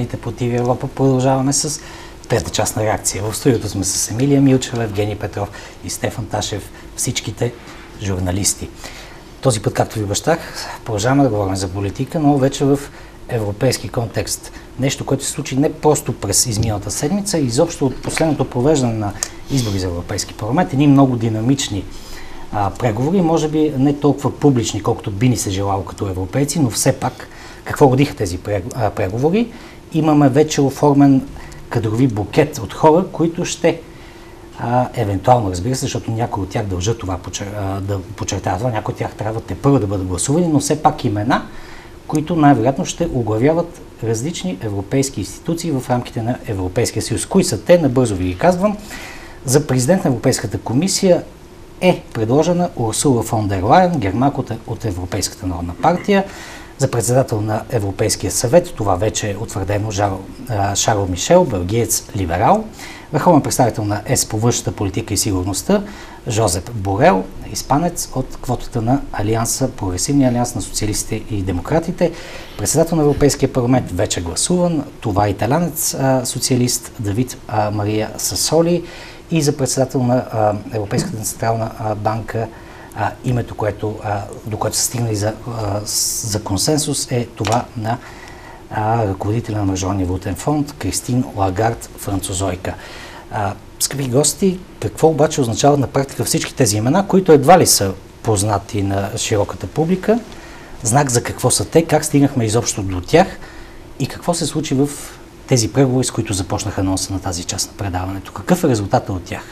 Зелените против Европа продължаваме с трета част на реакция. В студиото сме с Емилия Милчева, Евгений Петров и Стефан Ташев, всичките журналисти. Този път, както ви обещах, продължаваме да говорим за политика, но вече в европейски контекст. Нещо, което се случи не просто през изминалата седмица, изобщо от последното провеждане на избори за Европейски парламент, едни много динамични преговори, може би не толкова публични, колкото би ни се желало като европейци, но все пак какво родиха тези преговори? Имаме вече оформен кадрови букет от хора, които ще евентуално, разбира се, защото някои от тях дължат това, да подчертават това, някои от тях трябва тепърва да бъдат гласувани, но все пак имена, които най-вероятно ще оглавяват различни европейски институции в рамките на Европейския съюз. Кои са те? Набързо ви ги казвам. За президент на Европейската комисия е предложена Урсула фон дер Лайен, германка от Европейската народна партия. За председател на Европейския съвет, това вече е утвърдено, Шарл Мишел, белгиец либерал. Върховен представител на ЕС по външната политика и сигурността, Жозеп Борел, испанец от квотата на Алианса, Прогресивния алианс на социалистите и демократите. Председател на Европейския парламент, вече гласуван, това е италянец социалист Давид Мария Сасоли. И за председател на Европейската централна банка, името, до което са стигнали за консенсус, е това на ръководителя на Международния валутен фонд Кристин Лагард, французойка. Скъпи гости, какво обаче означават на практика всички тези имена, които едва ли са познати на широката публика? Знак за какво са те, как стигнахме изобщо до тях и какво се случи в тези преговори, с които започнаха анонса на тази част на предаването? Какъв е резултатът от тях?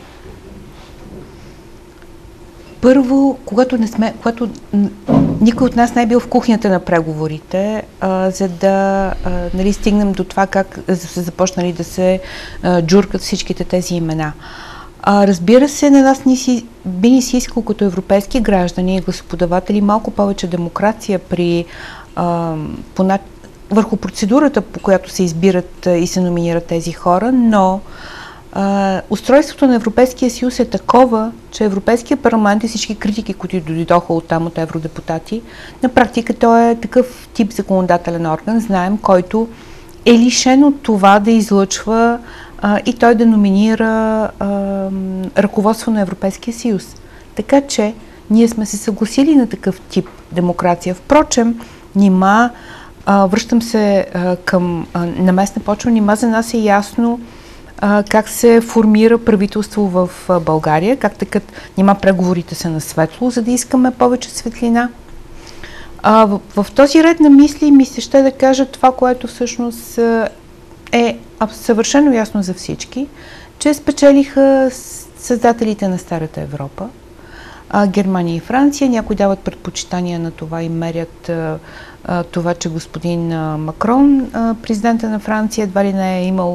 Първо, когато никой от нас не е бил в кухнята на преговорите, за да стигнем до това как са започнали да се джуркат всичките тези имена. Разбира се, на нас би ни си искал като европейски граждани и гласоподаватели малко повече демокрация върху процедурата, по която се избират и се номинират тези хора, но устройството на Европейския съюз е такова, че Европейския парламент и всички критики, които дойдоха оттам от евродепутати, на практика той е такъв тип законодателен орган, знаем, който е лишен от това да излъчва и той да номинира ръководство на Европейския съюз. Така че ние сме се съгласили на такъв тип демокрация. Впрочем, връщам се към на местна почва, нима за нас е ясно как се формира правителство в България, как тъкат, преговорите са на светло, за да искаме повече светлина. В този ред на мисли ми се ще да кажа това, което всъщност е съвършено ясно за всички, че спечелиха създателите на Старата Европа, Германия и Франция. Някои дават предпочитания на това и мерят това, че господин Макрон, президента на Франция, едва ли не е имал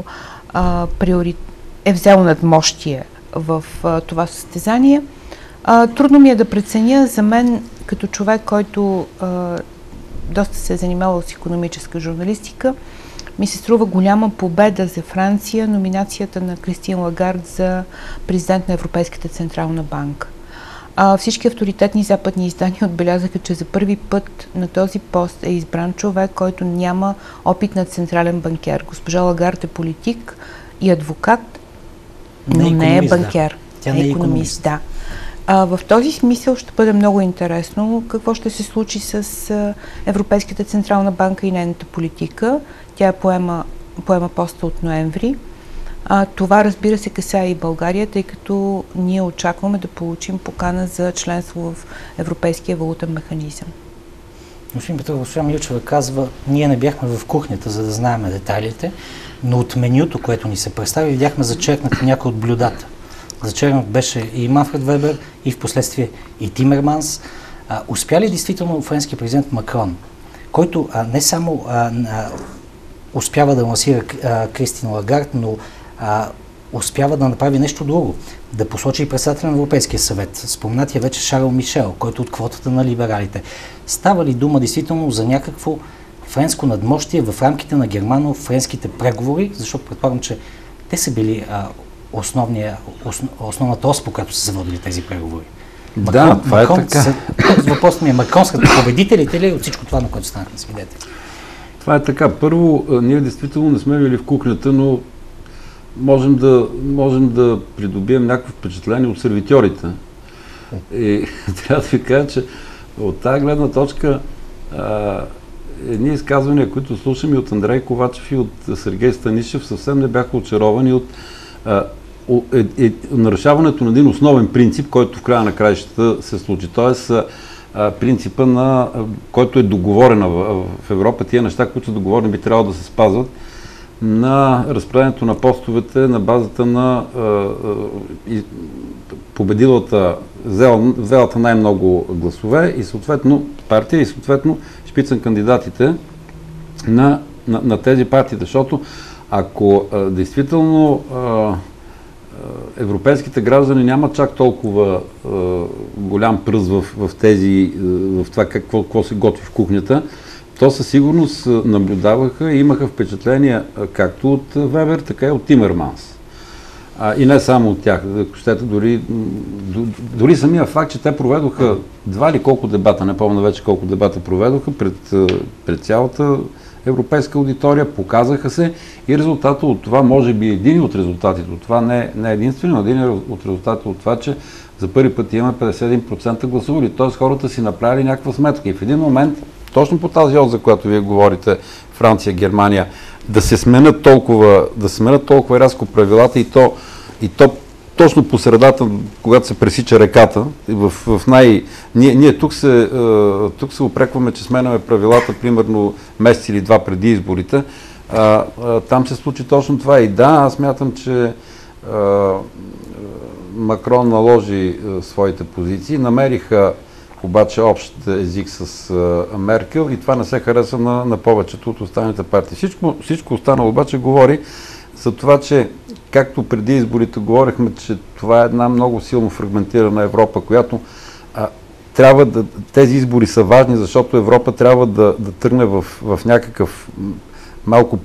е взел надмощие в това състезание. Трудно ми е да преценя. За мен, като човек, който доста се е занимавал с икономическа журналистика, ми се струва голяма победа за Франция номинацията на Кристин Лагард за президент на Европейската централна банка. Всички авторитетни западни издания отбелязаха, че за първи път на този пост е избран човек, който няма опит на централен банкер. Госпожа Лагард е политик и адвокат, но не е банкер. Да. Тя не е икономист. Да. В този смисъл ще бъде много интересно какво ще се случи с Европейската централна банка и нейната политика. Тя поема поста от ноември. Това, разбира се, касае и България, тъй като ние очакваме да получим покана за членство в Европейския валутен механизъм. Господин Петров, госпожа Милчева казва, ние не бяхме в кухнята, за да знаем детайлите, но от менюто, което ни се представи, видяхме зачеркнати някои от блюдата. Зачеркнат беше и Манфред Вебер, и в последствие и Тимерманс. Успя ли действително френски президент Макрон, който не само успява да лансира Кристин Лагард, но успява да направи нещо друго, да посочи и председателя на Европейския съвет. Споменатия вече Шарл Мишел, който от квотата на либералите. Става ли дума действително за някакво френско надмощие в рамките на германо-френските преговори, защото предполагам, че те са били основната ос, по която са се водили тези преговори. Да, това е така. Въпросът ми е, Макрон са победителите ли от всичко това, на което станахме свидетели? Това е така. Първо, ние действително не сме били в кухнята, но можем да придобием някакво впечатление от сервитьорите. И трябва да ви кажа, че от тази гледна точка едни изказвания, които слушам и от Андрей Ковачев и от Сергей Станишев, съвсем не бяха очаровани от нарушаването на един основен принцип, който в края на краищата се случи. Тоест принципа, който е договорен в Европа, тия неща, които са договорени, би трябвало да се спазват, на разпределението на постовете на базата на победилата, взелата най-много гласове и съответно партия и съответно шпицен кандидатите на тези партии. Защото ако действително европейските граждани нямат чак толкова голям пръст в това какво се готви в кухнята, то със сигурност наблюдаваха и имаха впечатления както от Вебер, така и от Тимерманс. И не само от тях. Дори самия факт, че те проведоха два или колко дебата, не помня вече колко дебата проведоха пред цялата европейска аудитория, показаха се и резултата от това, може би един от резултатите от това, не единствено, но един от резултатите от това, че за първи път имаме 51% гласували. Т.е. хората си направили някаква сметка. И в един момент, точно по тази ос, за която вие говорите, Франция, Германия, да се сменят толкова рязко правилата и то точно по средата, когато се пресича реката, ние тук се упрекваме, че сменяме правилата примерно месец или два преди изборите. Там се случи точно това. И да, аз мятам, че Макрон наложи своите позиции, намериха обаче общ език с Меркел и това не се хареса на повечето от останалите партии. Всичко останало обаче говори за това, че както преди изборите говорихме, че това е една много силно фрагментирана Европа, която тези избори са важни, защото Европа трябва да тръгне в някакъв малко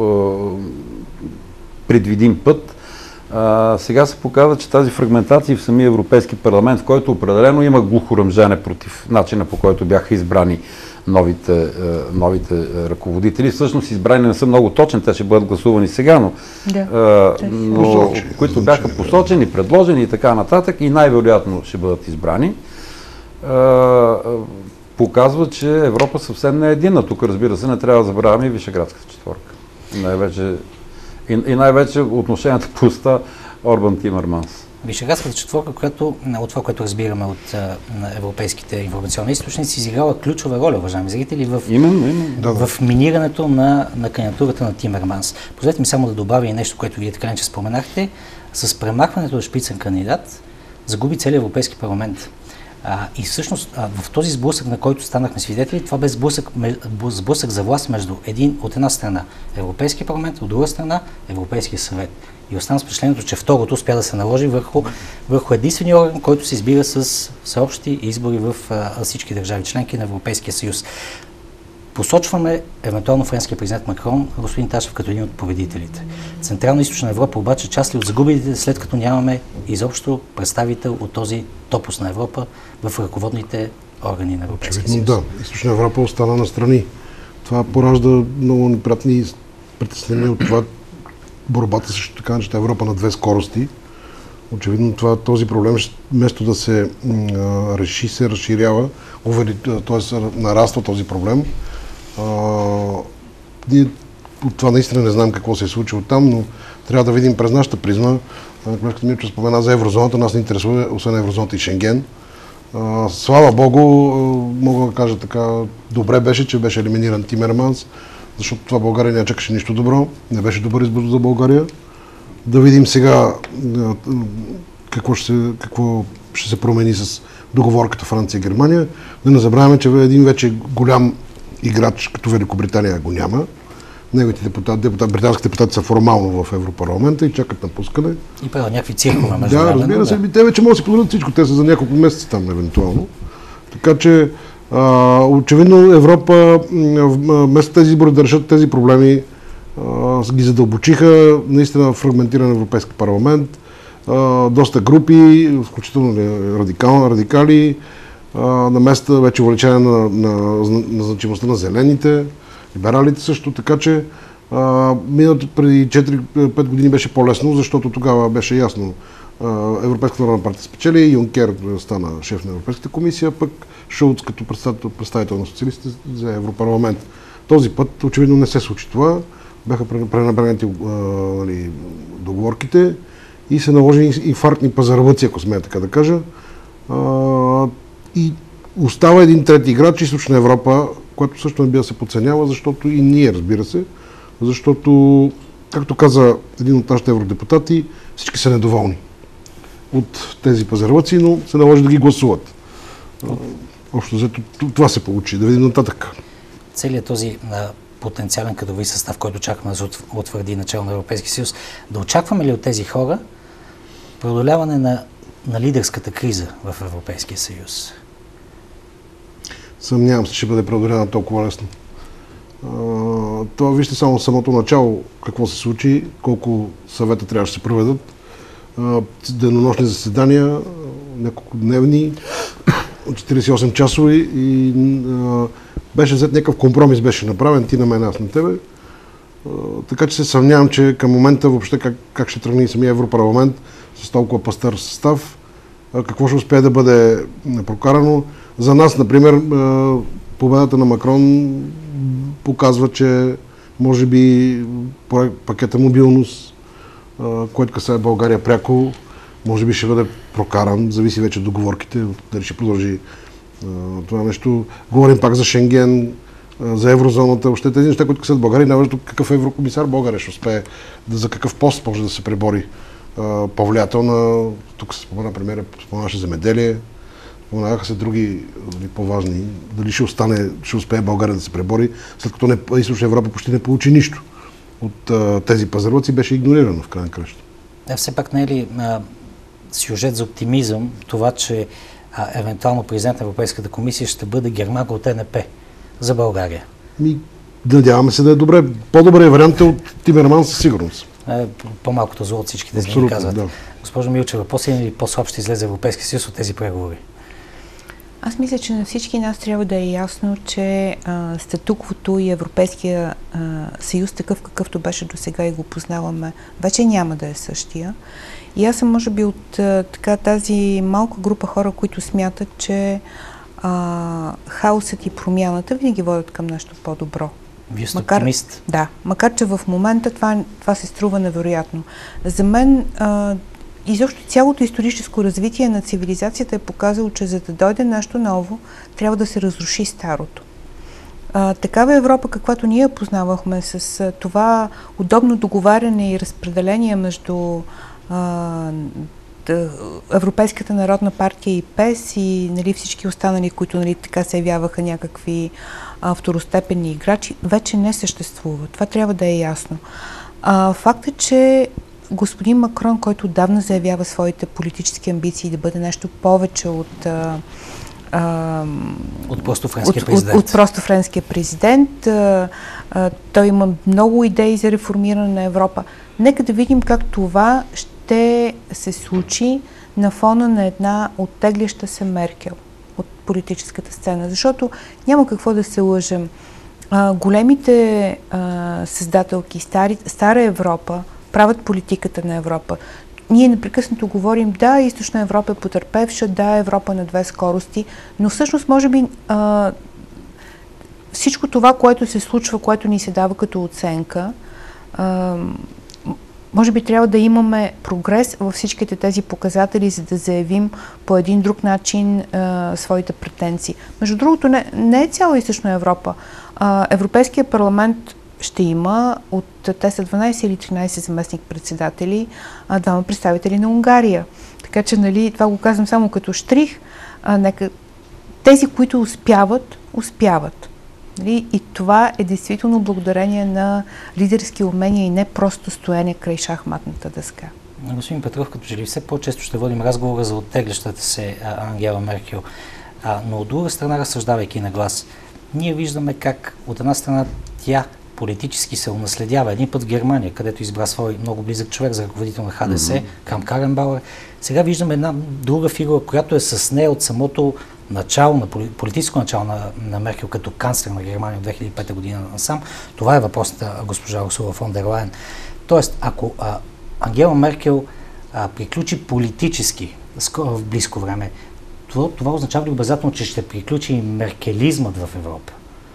по-предвидим път. Сега се показва, че тази фрагментация в самия Европейски парламент, в който определено има глухо ръмжене против начина, по който бяха избрани новите ръководители. Всъщност избрани не са много точни, те ще бъдат гласувани сега, но които бяха посочени, предложени и така нататък и най-вероятно ще бъдат избрани. Показва, че Европа съвсем не е единна. Тук, разбира се, не трябва да забравяме и Вишеградската четворка. Най-вече отношенията по уста Орбан-Тимерманс. Вишеградската четворка, която от това, което разбираме от европейските информационни източници, изиграла ключова роля, уважаеми зрители, в минирането на кандидатурата на Тимерманс. Позволете ми само да добавя и нещо, което вие така не споменахте. С премахването на шпицен кандидат загуби целият Европейски парламент. И всъщност в този сблъсък, на който станахме свидетели, това бе сблъсък за власт между от една страна Европейския парламент, от друга страна Европейския съвет. И остана с впечатлението, че второто успя да се наложи върху единствения орган, който се избира с всеобщи избори в всички държави членки на Европейския съюз. Посочваме евентуално френския президент Макрон, господин Ташев, като един от победителите. Централна и източна Европа обаче част ли от загубилите, след като нямаме изобщо представител от този топус на Европа в ръководните органи на Европейския съюз. Да, източна Европа остана настрани. Това поражда много неприятни притеснения от това борбата срещу така наречената Европа на две скорости. Очевидно този проблем, вместо да се реши, се разширява, т.е. нараства този проблем. Ние от това наистина не знаем какво се е случило там, но трябва да видим през нашата призма. Колежката Мирчо спомена за еврозоната, нас не интересува, освен еврозоната и Шенген. Слава Богу, мога да кажа така, добре беше, че беше елиминиран Тимерманс, защото това България не чакаше нищо добро, не беше добър избор за България. Да видим сега какво ще се промени с договорката Франция-Германия. Да не забравяме, че един вече голям играч като Великобритания го няма. Неговите британски депутати са формално в Европарламента и чакат напускане. И правят някакви циркове между Да, разбира се, те вече могат да си позволят всичко. Те са за няколко месеца там, евентуално. Така че, очевидно Европа, вместо тези избори да решат тези проблеми, ги задълбочиха. Наистина фрагментиран Европейски парламент, доста групи, включително радикали, на места вече увеличение на значимостта на зелените, либералите също, така че миналото преди 4-5 години беше по-лесно, защото тогава беше ясно. Европейската народна партия спечели, Юнкер стана шеф на Европейската комисия, пък Шулц като представител на социалистите за Европарламент. Този път очевидно не се случи това. Бяха пренебрегнати договорките и се наложи инфарктни пазарлъци, ако смея така да кажа. И остава един трети играч, Източна Европа, което също не бива да се подценява, защото и ние, разбира се, защото, както каза един от нашите евродепутати, всички са недоволни от тези пазарлъци, но се наложи да ги гласуват. Общо взето това се получи. Да видим нататък. Целият този потенциален кадрови състав, който очакваме да утвърди начало на Европейския съюз, да очакваме ли от тези хора преодоляване на лидерската криза в Европейския съюз? Съмнявам се, че бъде преодоляна толкова лесно. Това вижте само самото начало какво се случи, колко съвета трябваше да се проведат. Денонощни заседания, няколко дневни, 48 часови и беше взет някакъв компромис, беше направен, ти на мен, аз на тебе. Така че се съмнявам, че към момента въобще как ще тръгне и самия Европарламент с толкова пастър състав, какво ще успее да бъде прокарано. За нас, например, победата на Макрон показва, че може би пакета мобилност, който касае България пряко, може би ще бъде прокаран, зависи вече от договорките, дали ще продължи това нещо. Говорим пак за Шенген, за еврозоната, въобще тези неща, които касаят България, най-важно какъв еврокомисар България ще успее, за какъв пост може да се пребори по-влиятелна. Тук се спомена премиера, споменаше земеделие, споменаха се други по-важни. Дали ще успее България да се пребори, след като Източна Европа почти не получи нищо от тези пазарлъци, беше игнорирано в крайна краща. Все пак не е ли сюжет за оптимизъм това, че евентуално президент на Европейската комисия ще бъде Германка от ЕНП за България? Надяваме се да е добре. По-добре вариант е от Тимерман със сигурност. По-малкото зло от всичките, абсолютно, казват. Да. Госпожо Милчева, по-силен или по-слаб ще излезе Европейския съюз от тези преговори? Аз мисля, че на всички нас трябва да е ясно, че статуквото и Европейския съюз, такъв какъвто беше до сега и го познаваме, вече няма да е същия. И аз съм, може би, от тази малка група хора, които смятат, че хаосът и промяната винаги водят към нещо по-добро. Вие сте оптимист? Да, макар че в момента това се струва невероятно. За мен изобщо цялото историческо развитие на цивилизацията е показало, че за да дойде нещо ново, трябва да се разруши старото. Такава Европа, каквато ние познавахме, с това удобно договаряне и разпределение между Европейската народна партия и ПЕС и всички останали, които така се явяваха някакви второстепенни играчи, вече не съществува. Това трябва да е ясно. Факт е, че господин Макрон, който отдавна заявява своите политически амбиции да бъде нещо повече от просто френския президент. От просто френския президент. Той има много идеи за реформиране на Европа. Нека да видим как това ще се случи на фона на една оттегляща се Меркел от политическата сцена. Защото няма какво да се лъжем. Големите създателки, стара Европа, правят политиката на Европа. Ние непрекъснато говорим, да, Източна Европа е потърпевша, да, Европа на две скорости, но всъщност може би всичко това, което се случва, което ни се дава като оценка, може би трябва да имаме прогрес във всичките тези показатели, за да заявим по един друг начин своите претенции. Между другото, не е цяла Източна Европа. Европейския парламент ще има те са 12 или 13 заместник-председатели, двама представители на Унгария. Така че, това го казвам само като штрих. Тези, които успяват. И това е действително благодарение на лидерски умения и не просто стоене край шахматната дъска. Господин Петров, като че ли все по-често ще водим разговора за оттеглящата се Ангела Меркел, но от друга страна, разсъждавайки на глас, ние виждаме как от една страна тя политически се унаследява. Един път в Германия, където избра свой много близък човек за ръководител на ХДС, Крам Каренбауер. Сега виждаме една друга фигура, която е с нея от самото политическо начало на Меркел като канцлер на Германия от 2005 година насам, това е въпросът на госпожа Урсула фон дер Лайен. Тоест, ако Ангела Меркел приключи политически в близко време, това означава ли обязателно, че ще приключи и меркелизмът в Европа?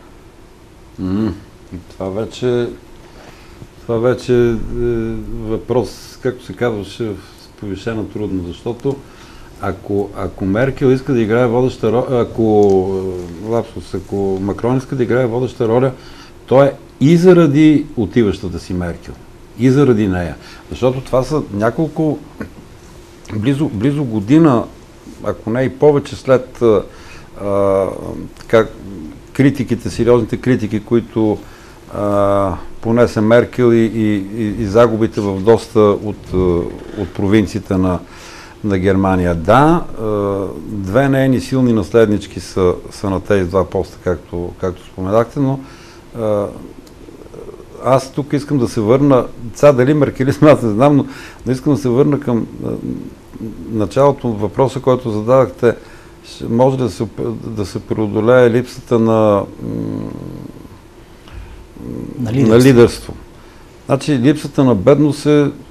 Това вече е въпрос, както се казваше, с повишена трудност, защото ако Меркел иска да играе водеща роля, ако Макрон иска да играе водеща роля, то е и заради отиващата си Меркел, и заради нея. Защото това са няколко, близо година, ако не и повече след критиките, сериозните критики, които понесе Меркел и загубите в доста от провинциите на Германия. Да, две нейни силни наследнички са на тези два поста, както споменахте, но аз тук искам да се върна, сега дали меркелизм, аз не знам, но искам да се върна към началото на въпроса, който зададахте. Може да се преодолее липсата на лидерство. Значи липсата на бедност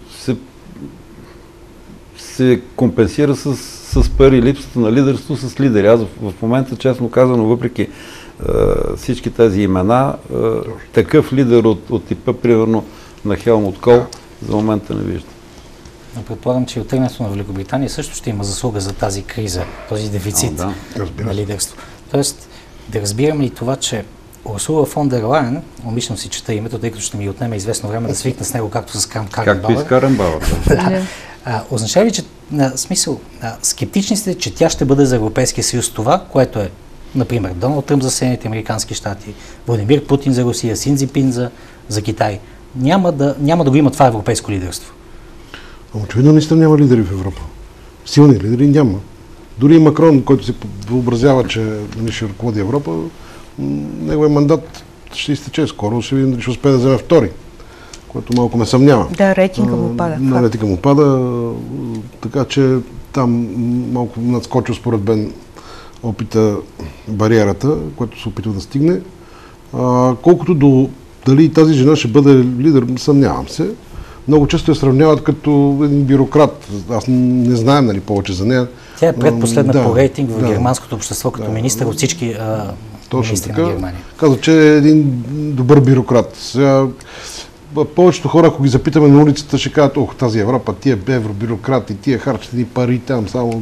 се компенсира с пари, липсата на лидерство с лидери. Аз в момента, честно казано, въпреки всички тези имена, такъв лидер от типа, примерно, на Хелмут Кол, за момента не виждам. Но предполагам, че оттегнато на Великобритания също ще има заслуга за тази криза, този дефицит на лидерство. Тоест, да разбирам ли това, че Урсула фон дер Лайен, умишлено си чета името, тъй като ще ми отнеме известно време да свикна с него, както с Каренбауер. Както и с Каренбауер. Означава ли, че скептични сте, че тя ще бъде за Европейския съюз това, което е, например, Доналд Тръмп за Съединените американски щати, Владимир Путин за Русия, Син Цзинпин за Китай. Няма да го има това европейско лидерство. Очевидно наистина няма лидери в Европа. Силни лидери няма. Дори и Макрон, който се въобразява, че ще ръководи Европа, неговия мандат ще изтече скоро, ще видим дали ще успее да вземе втори, което малко ме съмнява. Да, рейтинга му пада. Рейтинга му пада, така че там малко надскочил според мен опита, бариерата, което се опитва да стигне. Колкото до дали тази жена ще бъде лидер, съмнявам се. Много често я сравняват като един бюрократ. Аз не знаем повече за нея. Тя е предпоследна по рейтинг в германското общество като министър от всички министри на Германия. Казва, че е един добър бюрократ. Сега, повечето хора, ако ги запитаме на улицата, ще кажат, тази Европа, тия евробюрократи, тия харчат ни пари там, само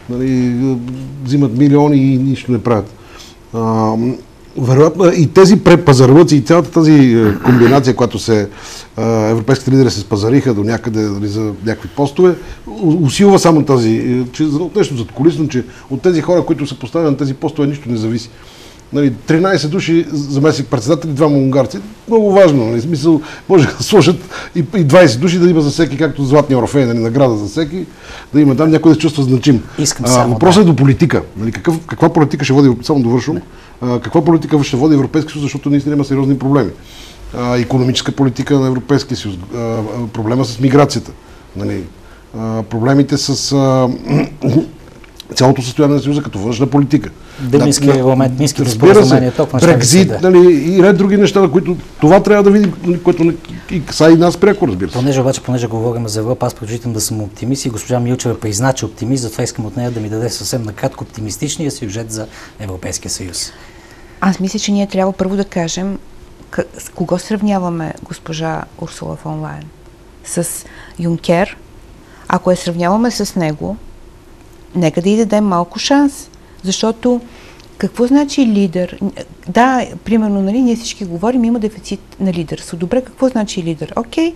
взимат милиони и нищо не правят. Вероятно и тези препазарлъци и цялата тази комбинация, която европейските лидери се спазариха до някъде за някакви постове, усилва само тази, че нещо задкулисно, че от тези хора, които са поставени на тези постове, нищо не зависи. 13 души заместник председатели, двама унгарци. Много важно. В смисъл, може да сложат и 20 души да има за всеки, както Златния Орфей, награда за всеки, да има там някой да се чувства значим. Въпросът е до политика. Каква политика ще води, само довършвам, каква политика ще води Европейския съюз, защото наистина има сериозни проблеми. Икономическа политика на Европейския съюз, проблема с миграцията, проблемите с цялото състояние на съюза като външна политика. Дъблински регламент, Минските споразумения, толкова неща. Брекзит, и ред други неща, на които това трябва да видим, което са и нас пряко, разбира се. Понеже говорим за Европа, аз предпочитам да съм оптимист и госпожа Милчева призна, че оптимист, затова искам от нея да ми даде съвсем накратко оптимистичния сюжет за Европейския съюз. Аз мисля, че ние трябва първо да кажем с кого сравняваме госпожа Урсула фон Лайен. С Юнкер. Ако я сравняваме с него, нека да й дадем малко шанс. Защото какво значи лидер? Да, примерно, ние всички говорим, има дефицит на лидерство. Добре, какво значи лидер? Окей,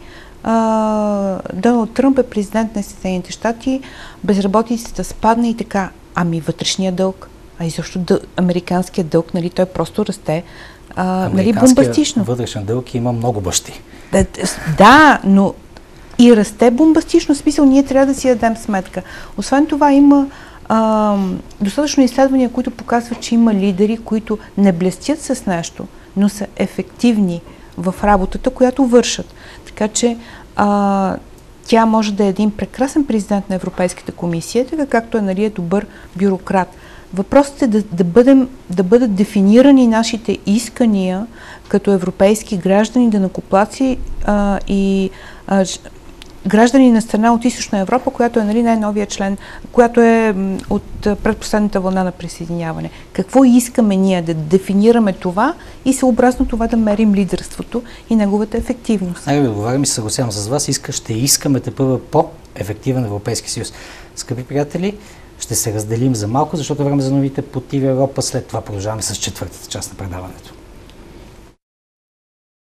Доналд Тръмп е президент на Съединените щати, безработицата спадна и така. Ами вътрешния дълг, изобщо американският дълг, той просто расте бомбастично. Вътрешен дълг има много бащи. Да, но и расте бомбастично, в смисъл ние трябва да си дадем сметка. Освен това има достатъчно изследвания, които показват, че има лидери, които не блестят с нещо, но са ефективни в работата, която вършат. Така че тя може да е един прекрасен президент на Европейската комисия, така както е добър бюрократ. Въпросът е да бъдат дефинирани нашите искания като европейски граждани, данъкоплатци и граждани на страна от Източна Европа, която е най-новия член, която е от предпоследната вълна на присъединяване. Какво искаме ние да дефинираме това и съобразно това да мерим лидерството и неговата ефективност? Нека ви отговарям и се съгласявам с вас. Ще искаме да бъде по-ефективен Европейски съюз. Скъпи приятели, ще се разделим за малко, защото време за новите по ТВ Европа. След това продължаваме с четвъртата част на предаването.